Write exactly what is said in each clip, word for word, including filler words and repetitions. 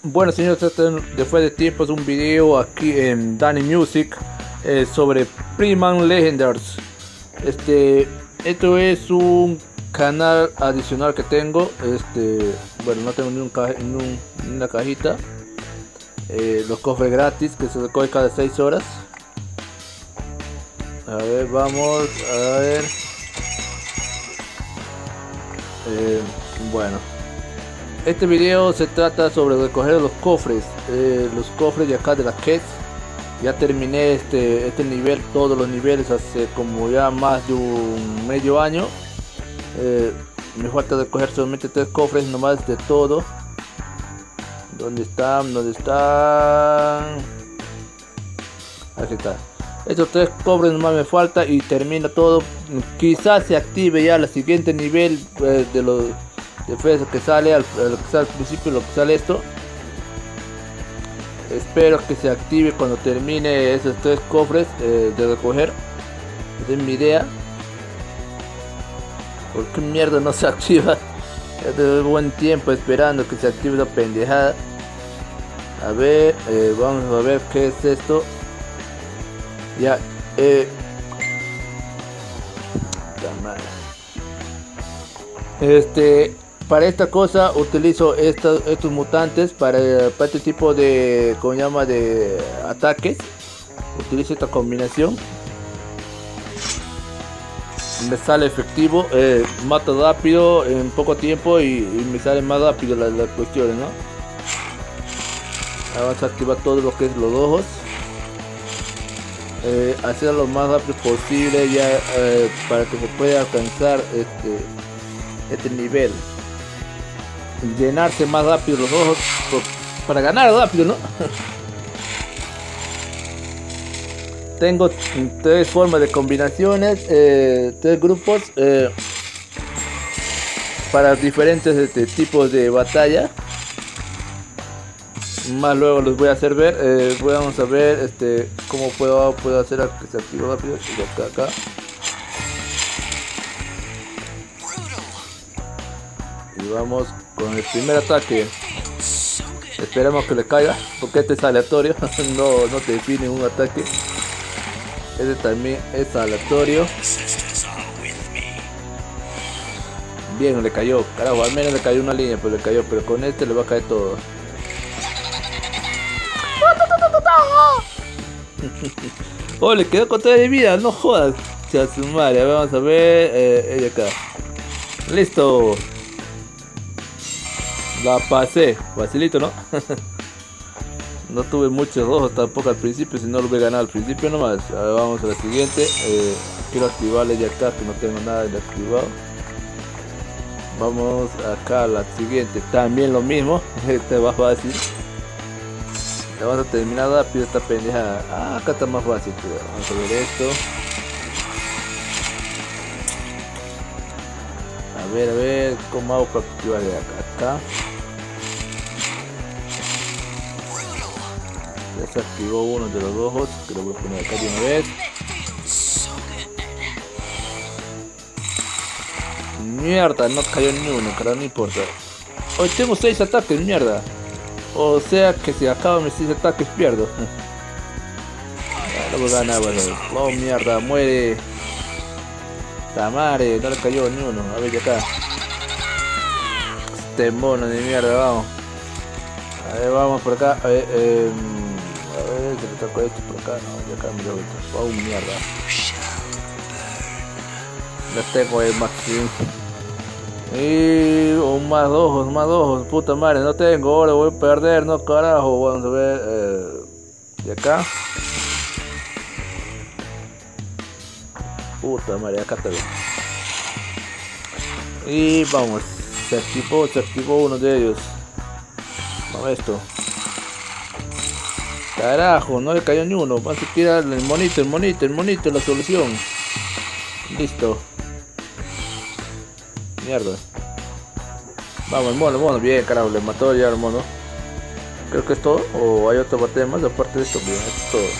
Bueno señores, este, después de tiempo es un video aquí en Danny Music eh, sobre Freeman Legendars. Este, esto es un canal adicional que tengo. Este, bueno, no tengo ni, un caja, ni, un, ni una cajita. Eh, los cofres gratis que se recoge cada seis horas. A ver, vamos a ver. Eh, bueno. Este video se trata sobre recoger los cofres, eh, los cofres de acá de la Quest. Ya terminé este, este nivel, todos los niveles hace como ya más de un medio año. Eh, me falta recoger solamente tres cofres nomás de todo. ¿Dónde están? ¿Dónde están? Aquí está. Estos tres cofres nomás me falta y termina todo. Quizás se active ya el siguiente nivel eh, de los después que sale al, lo que sale al principio, lo que sale esto. Espero que se active cuando termine esos tres cofres eh, de recoger. Esa es mi idea. ¿Por qué mierda no se activa? Ya tengo buen tiempo esperando que se active la pendejada. A ver, eh, vamos a ver qué es esto. Ya, eh. Este. Para esta cosa utilizo estos, estos mutantes para, para este tipo de, ¿cómo se llama?, de ataques. Utilizo esta combinación. Me sale efectivo, eh, mata rápido en poco tiempo y, y me sale más rápido las, las cuestiones, ¿no? Ahora vamos a activar todo lo que es los ojos. Eh, hacerlo lo más rápido posible ya eh, para que se pueda alcanzar este, este nivel. Llenarse más rápido los ojos por, para ganar rápido, ¿no? Tengo tres formas de combinaciones, eh, tres grupos eh, para diferentes este, tipos de batalla. Más luego los voy a hacer ver. Eh, vamos a ver este, cómo puedo, puedo hacer que se active rápido. Acá, acá. Y vamos con el primer ataque. Esperemos que le caiga, porque este es aleatorio. no, no te define un ataque. Este también es aleatorio. Bien, le cayó. Carajo, al menos le cayó una línea, pero le cayó. Pero con este le va a caer todo. Oh, le quedó con toda de vida, no jodas. Ya su madre, vamos a ver. Eh, ella acá. Listo. La pasé, facilito, ¿no? No tuve muchos ojos tampoco al principio, si no lo voy a ganar al principio nomás. Ahora vamos a la siguiente. Eh, quiero activarle ya acá, que no tengo nada de activado. Vamos acá a la siguiente, también lo mismo. Este va fácil. La vamos a terminar rápido esta pendeja. Ah, acá está más fácil, pero vamos a ver esto. A ver, a ver, ¿cómo hago para activar de acá? Acá. Ya se activó uno de los ojos, que lo voy a poner acá de una vez. Mierda, no cayó ni uno, cara, no importa. Hoy tengo seis ataques, mierda. O sea que si acabo mis seis ataques pierdo. Ya, no voy a ganar, bueno. Oh mierda, muere. Tamare, no le cayó ni uno. A ver, acá. Este mono de mierda, vamos. A ver, vamos por acá. A ver, eh, a ver, se le tocó esto por acá. No, ya acá me lo meto. Oh, mierda. Ya tengo el máximo. Y oh, más ojos, más ojos. Puta madre, no tengo. Ahora voy a perder, no carajo. Vamos a ver. Eh, de acá. Puta madre, acá está bien. Y vamos, se activó, se activó uno de ellos. Vamos a esto. Carajo, no le cayó ni uno. Vamos a tirar el monito, el monito, el monito, la solución. Listo. Mierda. Vamos, el mono, el mono, bien, carajo, le mató ya el mono. Creo que es todo, o hay otra batalla más aparte de esto, bien, esto es todo.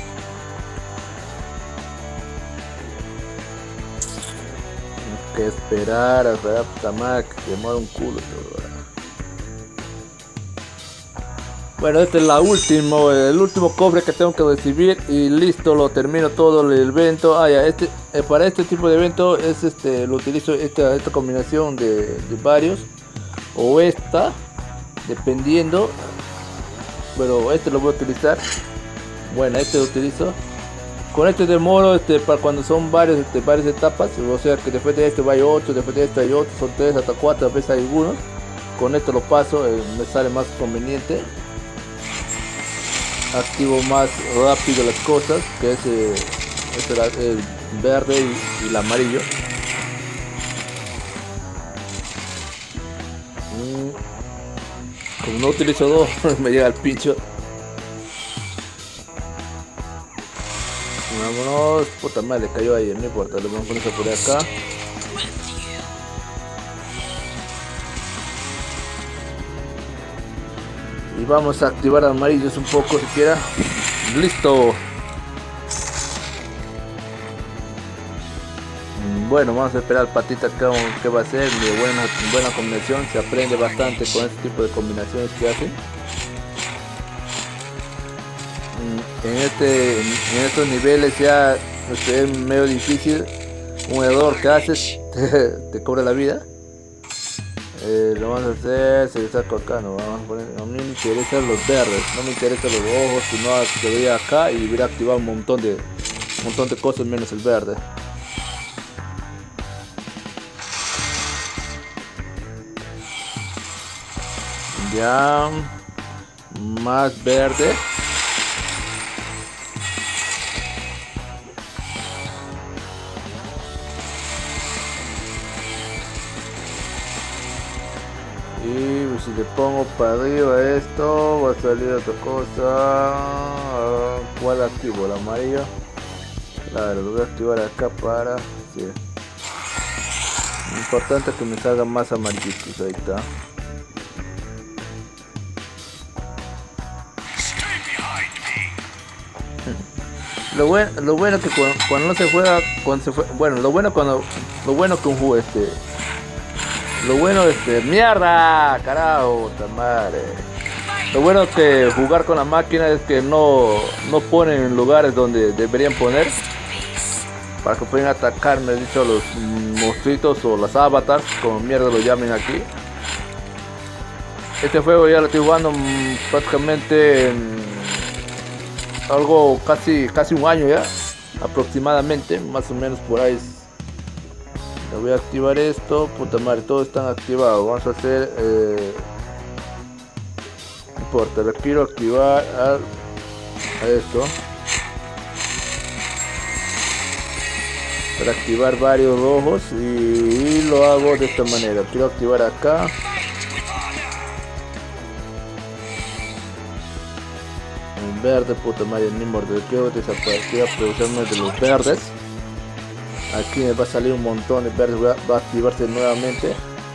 Que esperar a esperar, puta madre, que demora un culo todo. Bueno, este es la último, el último cofre que tengo que recibir y listo, lo termino todo el evento. Ah, ya, este, eh, para este tipo de evento es este, lo utilizo esta, esta combinación de, de varios o esta, dependiendo. Pero este lo voy a utilizar. Bueno, este lo utilizo. Con este demoro este, para cuando son varios, este, varias etapas, o sea que después de este hay ocho, después de este hay otro, son tres hasta cuatro, a veces hay algunos. Con esto lo paso, eh, me sale más conveniente. Activo más rápido las cosas, que es eh, este, el verde y, y el amarillo. Mm. Como no utilizo dos, me llega el pincho. Vámonos, puta madre, le cayó ahí, no importa, le vamos a poner por acá. Y vamos a activar amarillos un poco siquiera. Listo. Bueno, vamos a esperar al patita que va a ser. Mi buena, buena combinación. Se aprende bastante con este tipo de combinaciones que hace. En, este, en estos niveles ya este, es medio difícil. Un error que haces te, te cobra la vida. Eh, lo vamos a hacer, se saca acá, no vamos a poner, a mí me interesan los verdes, no me interesan los rojos, sino que voy acá y voy a activar un montón de un montón de cosas menos el verde. Ya más verde. Y si le pongo para arriba esto, va a salir otra cosa. ¿Cuál activo? ¿El amarillo? Claro, lo voy a activar acá para... Sí. Importante que me salgan más amarillitos, ahí está. Lo bueno, lo bueno que cuando, cuando no se juega, cuando se fue, bueno, lo bueno cuando, lo bueno que un juego este... Lo bueno este, mierda, carajo, madre. Lo bueno que jugar con la máquina es que no, no ponen en lugares donde deberían poner para que puedan atacar, me he dicho, los monstruitos o las avatars, como mierda lo llamen aquí. Este juego ya lo estoy jugando prácticamente en algo casi casi un año ya, aproximadamente, más o menos por ahí. Le voy a activar esto, puta madre, todos están activados. Vamos a hacer, eh, no importa, le quiero activar a, a esto para activar varios rojos y, y lo hago de esta manera. Quiero activar acá. En verde, puta madre, ni morder, quiero desaparecer, aprovecharme de los verdes. Aquí me va a salir un montón de verdes, va a activarse nuevamente.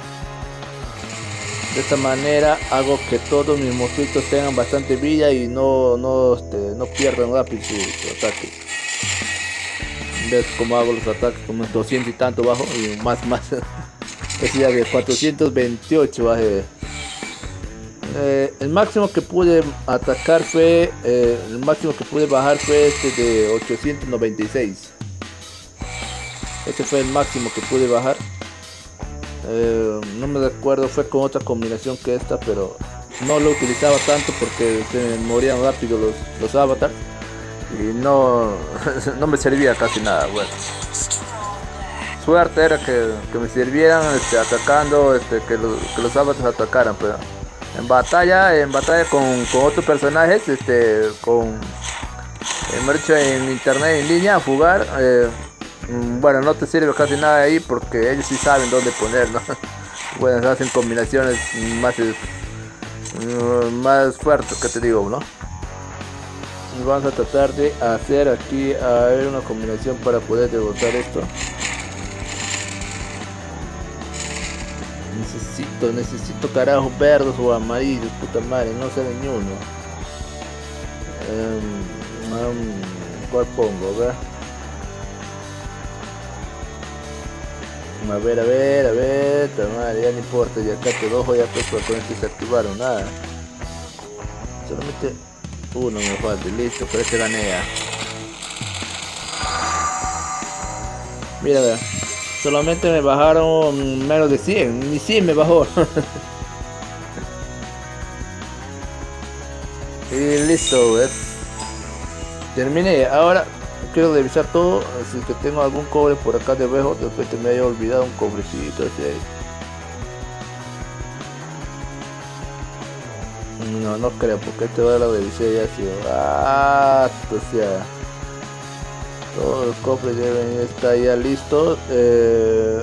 De esta manera hago que todos mis monstruitos tengan bastante vida y no, no, este, no pierdan rápido sus su ataques. ¿Ves cómo hago los ataques? Como doscientos y tanto bajo y más, más. Decía de cuatrocientos veintiocho bajé. Eh, el máximo que pude atacar fue, eh, el máximo que pude bajar fue este de ochocientos noventa y seis. Este fue el máximo que pude bajar. Eh, no me recuerdo, fue con otra combinación que esta, pero no lo utilizaba tanto porque se me morían rápido los, los avatars y no, no me servía casi nada. Bueno, suerte era que, que me sirvieran este, atacando, este, que, los, que los avatars atacaran, pero en batalla, en batalla con, con otros personajes, este, con, hemos hecho en internet en línea, a jugar. Eh, Bueno, no te sirve casi nada ahí porque ellos sí saben dónde ponerlo. Bueno, hacen combinaciones más, más fuertes, que te digo, ¿no? Y vamos a tratar de hacer aquí a ver, una combinación para poder derrotar esto. Necesito, necesito carajo verdes o amarillos, puta madre, no sale ni uno. Um, um, ¿Cuál pongo? A ver. A ver, a ver, a ver, madre, ya no importa, ya acá te ojo, ya pues con esto se activaron, nada. Solamente uno me falta, listo, pero este gané ya. Mira, vea. Solamente me bajaron menos de cien, ni cien me bajó. Y listo, ¿ves? Terminé. Ahora quiero revisar todo. Si que tengo algún cobre por acá debajo, de repente me haya olvidado un cobrecito ese ahí. No, no creo, porque este va a la revisé ya ha sido. Ah, o sea. Todos los cofres deben estar ya listos. Eh,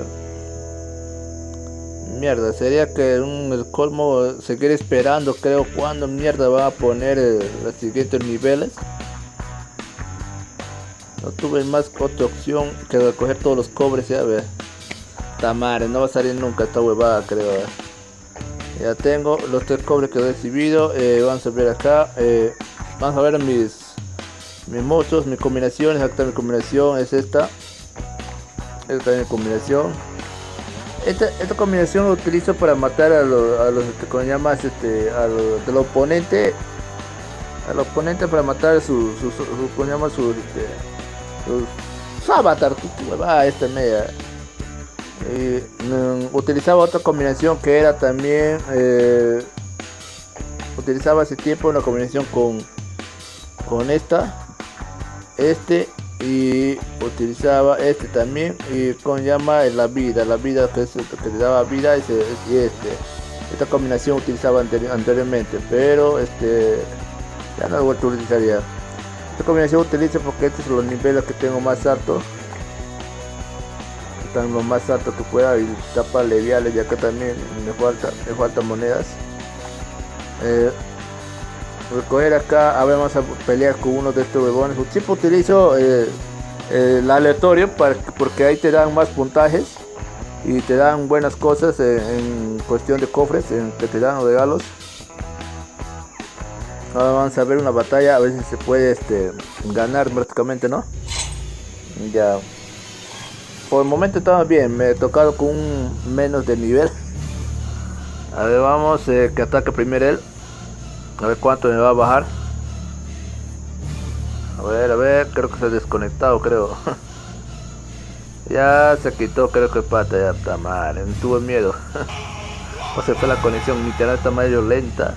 mierda, sería que un, el colmo seguir esperando, creo, cuando mierda va a poner eh, los siguientes niveles. No tuve más otra opción que recoger todos los cobres, ya ver. Tamare, no va a salir nunca esta huevada, creo. Eh. Ya tengo los tres cobres que he recibido. Eh, vamos a ver acá. Eh, vamos a ver mis mis monstruos, mi combinación. Esta mi combinación es esta. Esta es mi combinación. Esta, esta combinación lo utilizo para matar a los, a los este, ¿cómo llamas? Este, a los del oponente. Al oponente para matar su, su, su, su ¿cómo llama? Su, este, su, su avatar. Ah, esta media. Y, mm, utilizaba otra combinación que era también. Eh, utilizaba hace tiempo una combinación con, con esta. Este y utilizaba este también y con llama la vida la vida que, es, que te daba vida ese, y este esta combinación utilizaba anteri anteriormente, pero este ya no lo vuelvo a utilizar ya. Esta combinación utilizo porque estos son los niveles que tengo más altos, están los más altos que pueda, y tapa leviales, y acá también me falta me faltan monedas. eh, Recoger acá, a ver, vamos a pelear con uno de estos huevones. Siempre utilizo eh, eh, el aleatorio para, porque ahí te dan más puntajes y te dan buenas cosas en, en cuestión de cofres, en que te dan regalos. Ahora vamos a ver una batalla, a ver si se puede este, ganar prácticamente, ¿no? Ya. Por el momento estaba bien, me he tocado con un menos de nivel. A ver, vamos, eh, que ataque primero él. A ver cuánto me va a bajar. A ver, a ver, creo que se ha desconectado, creo. Ya se quitó, creo que pata, ya está mal, tuve miedo. O se fue la conexión, mi internet está medio lenta.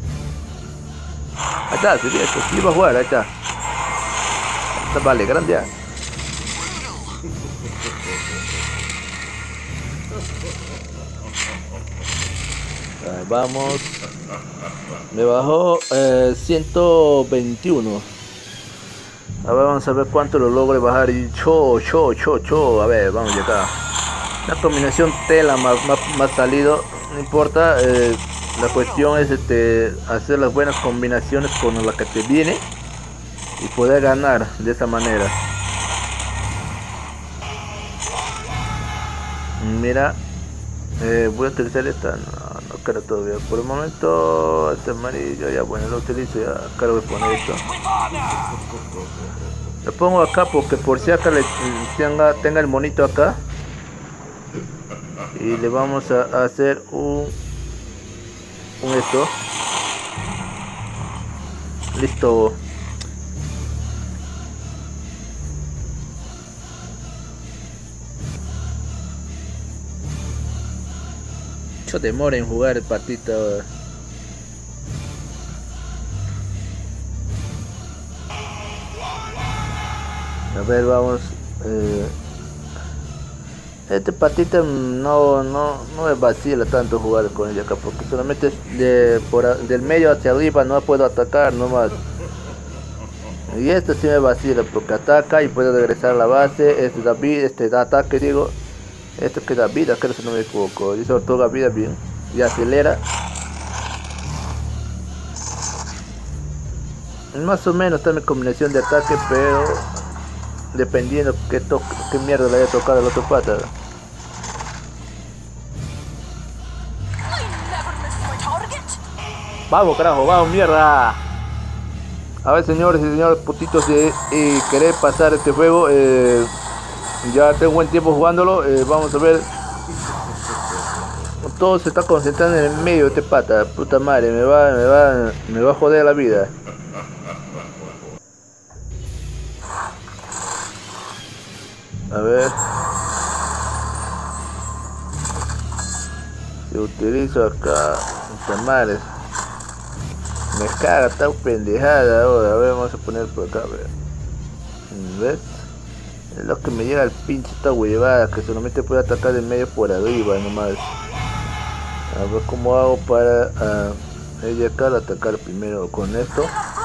Ahí está, sí, sí, iba a jugar, ahí está. Está vale, grande ya. Ahí vamos. Me bajó eh, ciento veintiuno. A ver, vamos a ver cuánto lo logre bajar. Y cho, cho, cho, cho. A ver, vamos de acá. La combinación tela más, más, más salido. No importa. Eh, la cuestión es este, hacer las buenas combinaciones con la que te viene y poder ganar de esa manera. Mira. Eh, voy a utilizar esta. No. No creo todavía, por el momento este amarillo ya, bueno, lo utilizo ya. Acá lo voy a poner esto, lo pongo acá porque por si acá le tenga, tenga el monito acá, y le vamos a, a hacer un, un esto, listo. Mucho demora en jugar el patito. A ver, vamos. Eh, este patito no, no, no me vacila tanto jugar con ella acá, porque solamente es de, por, del medio hacia arriba, no puedo atacar nomás. Y este sí me vacila porque ataca y puede regresar a la base. Este da vida, este da ataque, digo. Esto que da vida, creo que no me equivoco. Dice otorga vida bien. Y acelera. Más o menos está mi combinación de ataque, pero dependiendo qué, qué mierda le haya tocado al otro pata. Vamos, carajo, vamos, mierda. A ver, señores y señores putitos de eh, querer pasar este juego. Eh, Ya tengo buen tiempo jugándolo, eh, vamos a ver. todo se está concentrando en el medio de este pata. Puta madre, me va, me va, me va a joder la vida. A ver. Si utilizo acá. Puta madre. Me caga esta pendejada ahora. A ver, vamos a poner por acá, a ver. ¿Ves? Es lo que me llega al pinche esta huevada, que solamente puede atacar de medio por arriba nomás. A ver cómo hago para uh, ella acá atacar primero con esto.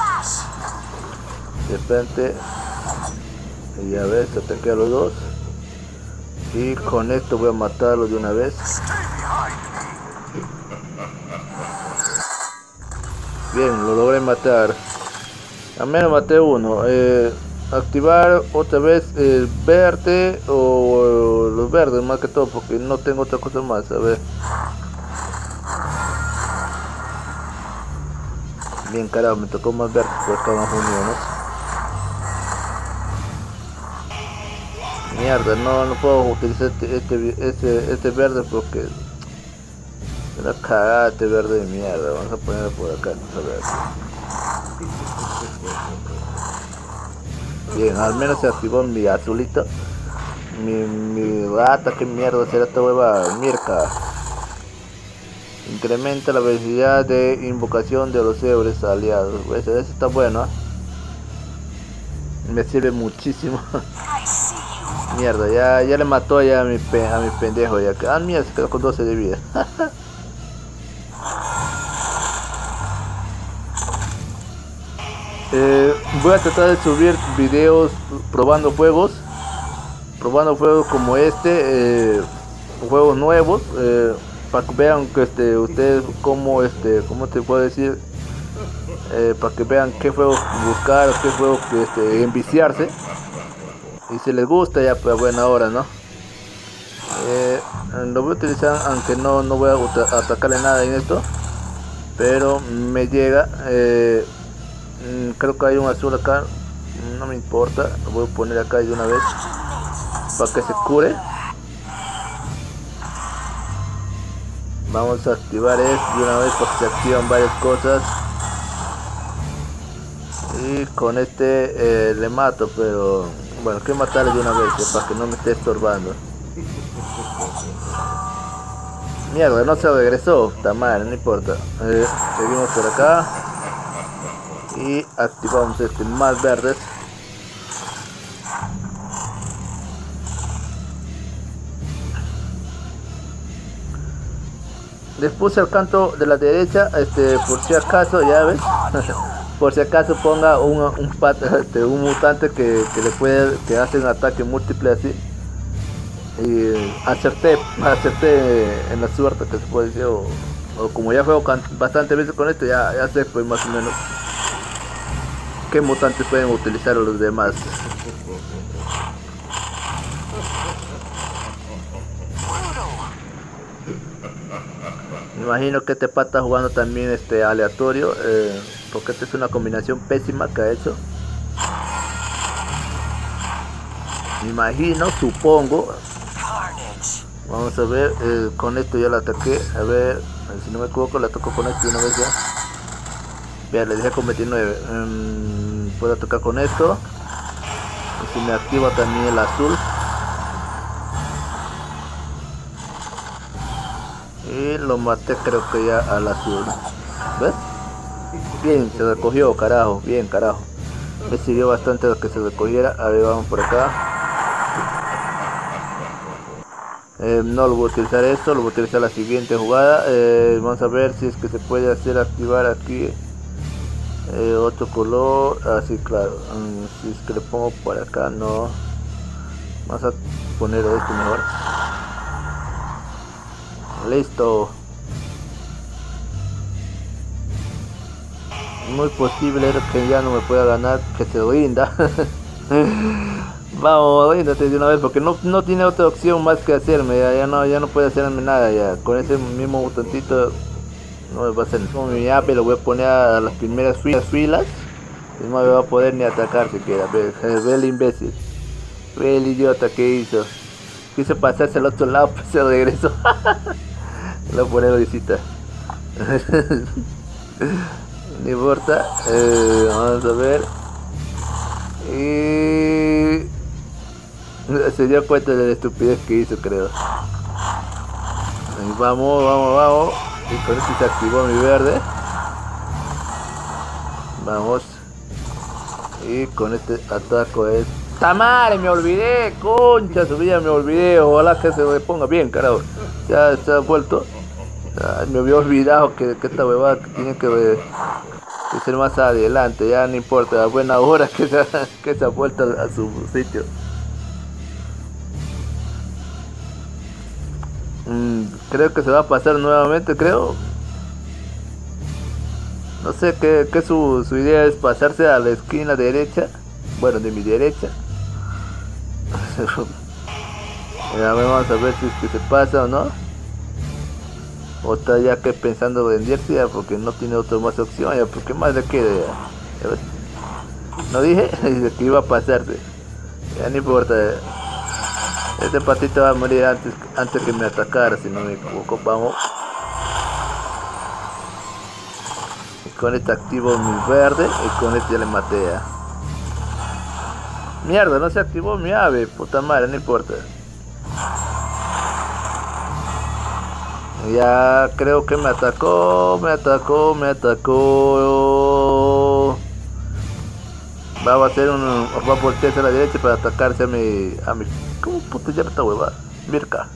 De frente. Y ya ves, ataqué a los dos. Y con esto voy a matarlos de una vez. Bien, lo logré matar. Al menos maté uno. Eh, activar otra vez el verde o los verdes más que todo, porque no tengo otra cosa más. A ver. Bien, carajo, me tocó más verde por acá más unido, ¿no? Mierda, no, no puedo utilizar este, este, este, este verde porque es una cagada este verde de mierda. Vamos a ponerlo por acá, a ver. Bien, al menos se activó mi azulito. Mi, mi rata, que mierda será esta hueva, mirca. Incrementa la velocidad de invocación de los héroes aliados. Ese, ese está bueno, ¿eh? Me sirve muchísimo. Mierda, ya, ya le mató ya a mi, pe, a mi pendejo ya. Ah, mierda, se quedó con doce de vida. eh, voy a tratar de subir videos probando juegos. Probando juegos como este. Eh, juegos nuevos. Eh, para que vean que este, ustedes cómo, este, cómo te puedo decir. Eh, para que vean qué juegos buscar, qué juegos este, enviciarse. Y si les gusta ya pues buena hora, ¿no? Eh, lo voy a utilizar, aunque no, no voy a atacarle nada en esto. Pero me llega. Eh, creo que hay un azul acá. No me importa. Lo voy a poner acá de una vez. Para que se cure. Vamos a activar esto de una vez para que se activan varias cosas. Y con este eh, le mato, pero... Bueno, que matarle de una vez, eh, para que no me esté estorbando. Mierda, no se regresó. Está mal, no importa. Eh, seguimos por acá. Y activamos este más verdes. Les puse al canto de la derecha, este, por si acaso, ya ves. Por si acaso ponga un, un, pat, este, un mutante que, que le puede, que hace un ataque múltiple así. Y acerté, acerté en la suerte, que se puede decir, o, o como ya juego bastante veces con esto, ya, ya sé pues más o menos qué mutantes pueden utilizar los demás. Me imagino que este pata jugando también este aleatorio, eh, porque esta es una combinación pésima que ha hecho. Me imagino, supongo. Vamos a ver, eh, con esto ya la ataqué. A ver, si no me equivoco, la toco con esto una vez ya. Vean, le dejé con veintinueve. Um, puedo atacar con esto. Y si me activa también el azul. Y lo maté, creo que ya al azul. ¿Ves? Bien, se recogió, carajo. Bien, carajo. Me sirvió bastante que se recogiera. A ver, vamos por acá. Eh, no lo voy a utilizar esto, lo voy a utilizar la siguiente jugada. Eh, vamos a ver si es que se puede hacer activar aquí eh, otro color. Así, ah, claro. Um, si es que le pongo por acá, no. Vamos a poner esto mejor. Listo. Muy posible que ya no me pueda ganar, que se rinda. Vamos, ríndate de una vez porque no, no tiene otra opción más que hacerme. Ya, ya no ya no puede hacerme nada ya. Con ese mismo botoncito no me va a hacer. Como mi ape lo voy a poner a las primeras filas, filas y no me va a poder ni atacar siquiera. Ve, ve el imbécil. Ve el idiota que hizo. Quiso pasarse al otro lado, pues se regresó. Le voy a poner visita. No importa. Eh, vamos a ver. Y se dio cuenta de la estupidez que hizo, creo. Y vamos, vamos, vamos. Y con esto se activó mi verde. Vamos. Y con este ataco es... ¡Tamare! Me olvidé, concha su vida, me olvidé. Ojalá que se me ponga bien, carajo. Ya se ha vuelto. Ay, me había olvidado que, que esta huevada que tiene que, que ser más adelante. Ya no importa, a buena hora que se, que se ha vuelto a su sitio. Mm, creo que se va a pasar nuevamente, creo. No sé qué, qué su, su idea es pasarse a la esquina derecha. Bueno, de mi derecha. Ya vamos a ver si es que se pasa o no. O está ya que pensando venderse ya porque no tiene otra más opción ya, porque más le queda ya. Ya no dije, dice que iba a pasarse. Ya no importa. Este patito va a morir antes, antes que me atacara, si no me equivoco. Vamos. Y con este activo mi verde y con este ya le maté ya. Mierda, no se activó mi ave, puta madre, no importa. Ya creo que me atacó, me atacó, me atacó. Va a hacer un... va a voltearse a la derecha para atacarse a mi... a mi... ¿Cómo puta llama esta hueva? Mirka.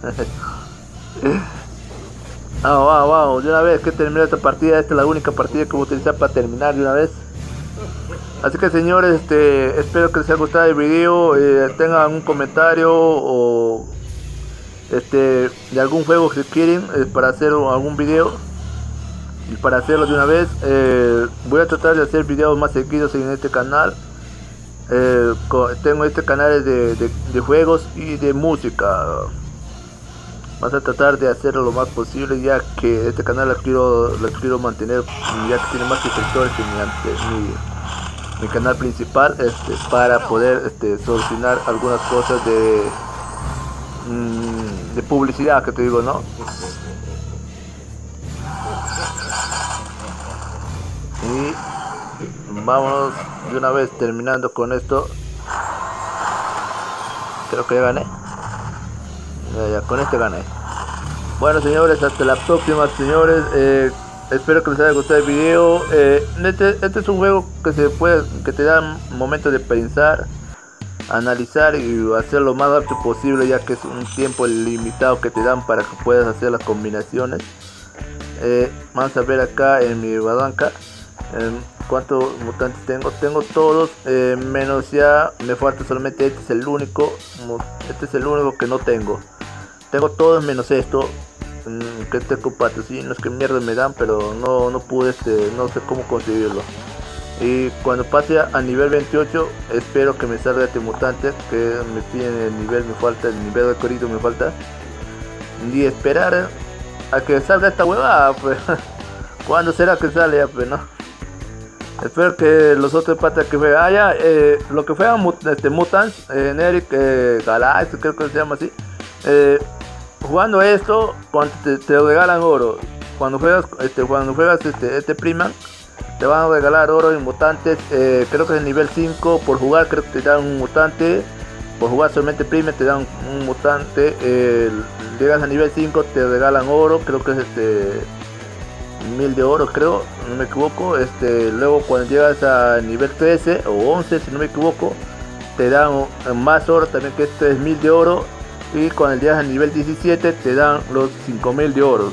Vamos, vamos, vamos. De una vez que termine esta partida, esta es la única partida que voy a utilizar para terminar de una vez. Así que señores, este, espero que les haya gustado el video, eh, tengan un comentario o este de algún juego que quieren eh, para hacer algún video y para hacerlo de una vez. Eh, voy a tratar de hacer videos más seguidos en este canal. Eh, tengo este canal de, de, de juegos y de música. Vamos a tratar de hacerlo lo más posible, ya que este canal lo quiero, lo quiero mantener, ya que tiene más suscriptores que mi, mi mi canal principal, este, para poder este, solucionar algunas cosas de mmm, de publicidad que te digo, ¿no? Y vámonos de una vez terminando con esto. Creo que ya gané. Ya, ya, con este gané. Bueno señores, hasta la próxima señores. eh, Espero que les haya gustado el video. Eh, este, este es un juego que se puede, que te da momentos de pensar, analizar y hacer lo más rápido posible, ya que es un tiempo limitado que te dan para que puedas hacer las combinaciones. Eh, vamos a ver acá en mi balanca eh, cuántos mutantes tengo. Tengo todos, eh, menos ya me falta solamente este, es el único. Este es el único que no tengo. Tengo todos menos esto. Que este patrocinios que mierda me dan, pero no, no pude, este, no sé cómo conseguirlo. Y cuando pase a nivel veintiocho, espero que me salga este mutante que me piden el nivel, me falta el nivel de corrido, me falta. Y esperar a que salga esta huevada, pues. ¿Cuándo será que sale ya, pues, no? Espero que los otros patas que juegan, ah, ya, eh, lo que juegan este, Mutants, eh, Generic, eh, Galaxy, creo que se llama así. Eh, Jugando esto, cuando te, te regalan oro. Cuando juegas este, cuando juegas este, este Priman, te van a regalar oro y mutantes. Eh, creo que es el nivel cinco. Por jugar, creo que te dan un mutante. Por jugar solamente Priman, te dan un mutante. Eh, llegas a nivel cinco, te regalan oro. Creo que es este mil de oro, creo, no me equivoco. Este, luego, cuando llegas a nivel trece o once, si no me equivoco, te dan más oro también, que este es mil de oro. Y cuando llegas al nivel diecisiete te dan los cinco mil de oros.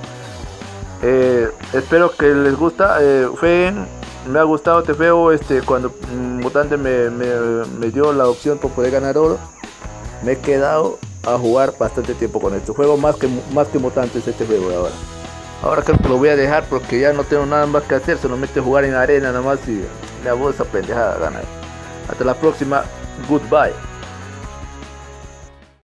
Eh, espero que les gusta. Eh, fue, me ha gustado este juego. Este, cuando Mutante me, me, me dio la opción por poder ganar oro, me he quedado a jugar bastante tiempo con este juego. Más que, más que Mutantes este juego de ahora. Ahora creo que lo voy a dejar porque ya no tengo nada más que hacer. Solamente jugar en arena nada más y le hago esa pendejada a ganar. Hasta la próxima. Goodbye.